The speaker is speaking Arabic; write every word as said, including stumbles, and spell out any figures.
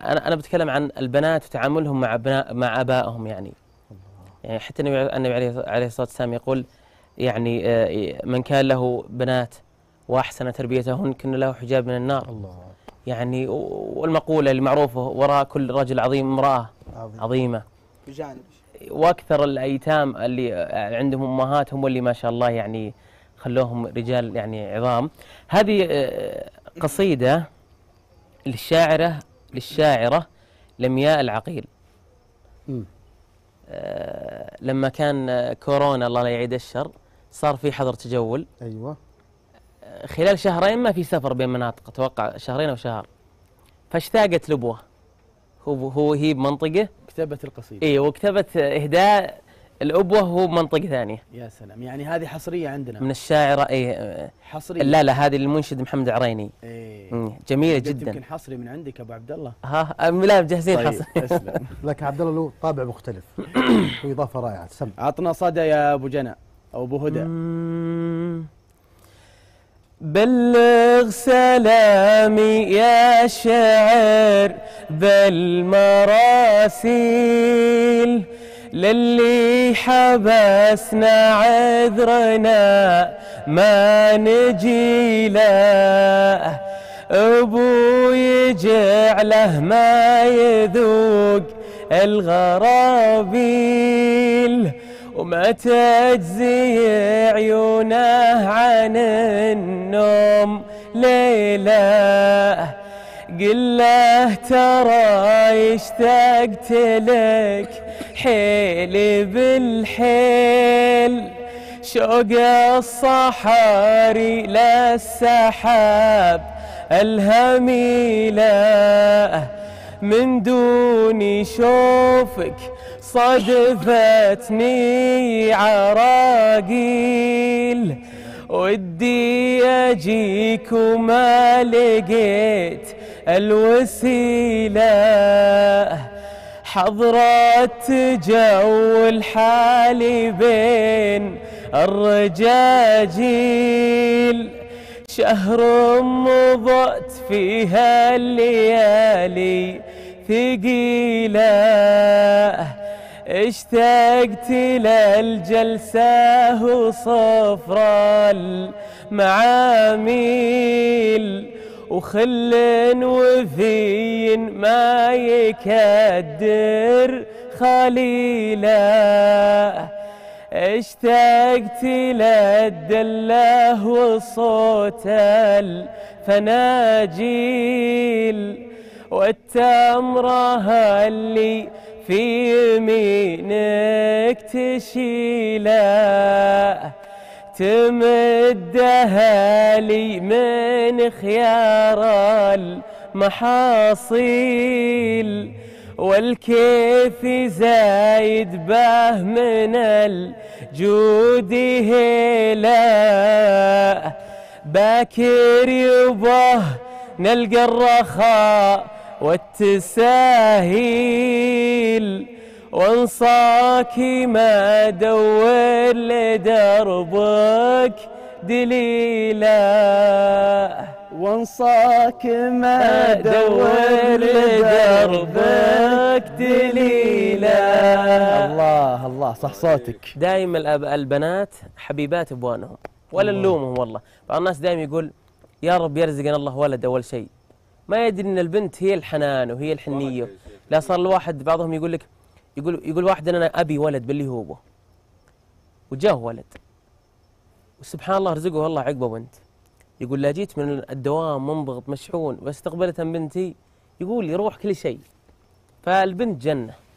انا انا بتكلم عن البنات وتعاملهم مع ابناء مع ابائهم يعني. يعني حتى النبي النبي عليه عليه الصلاه والسلام يقول يعني من كان له بنات واحسن تربيتهن كن له حجاب من النار. الله. يعني والمقوله المعروفه وراء كل رجل عظيم امراه عظيم. عظيمه. بجانب واكثر الايتام اللي عندهم امهات هم اللي ما شاء الله يعني خلوهم رجال يعني عظام. هذه قصيده للشاعره للشاعره لمياء العقيل. آه لما كان كورونا الله لا يعيد الشر صار في حظر تجول. ايوه. خلال شهرين ما في سفر بين مناطق، اتوقع شهرين او شهر. فاشتاقت لابوه. هو هو هي بمنطقه كتبت القصيده. ايوه وكتبت اهداء الابوه هو بمنطقه ثانيه. يا سلام، يعني هذه حصريه عندنا من الشاعره اي حصريه. لا لا هذه المنشد محمد عريني. ايه جميله جدا. يمكن حصري من عندك ابو عبد الله. ها لا مجهزين طيب. حصري. اسلم. لك عبد الله له طابع مختلف واضافه رائعه. سم عطنا صدى يا ابو جنى او ابو هدى. بلغ سلامي يا شاعر بالمراسيل للي حبسنا عذرنا ما نجي له. ابوي جعله ما يذوق الغرابيل وما تجزي عيونه عن النوم ليله. قل له ترى اشتقت لك حيلي بالحيل شوق الصحاري للسحاب الهميله. من دوني شوفك صدفتني عراقيل ودي اجيك وما لقيت الوسيله. حضرت جو الحالي بين الرجاجيل شهر مضت فيها الليالي ثقيله. اشتقت للجلسة وصفر المعاميل وخل وفي ما يكدر خليله. اشتقت للدله وصوت الفناجيل والتمره اللي في يمينك تشيله. تمدها لي من خيار المحاصيل والكيف زايد به من الجود هيله. باكر يبه نلقى الرخاء والتساهيل وانصاك ما دور لدربك دليله. وانصاك ما دور لدربك دليله. الله الله صح صوتك. دائما البنات حبيبات ابوانهم ولا نلومهم والله. بعض الناس دائما يقول يا رب يرزقنا الله ولد اول شيء، ما يدري ان البنت هي الحنان وهي الحنيه. لا صار الواحد بعضهم يقول لك يقول يقول واحد انا ابي ولد باللي هو ابوه وجاه ولد وسبحان الله رزقه والله عقبه بنت. يقول لا جيت من الدوام منضغط مشحون واستقبلت بنتي يقول يروح كل شيء. فالبنت جنه.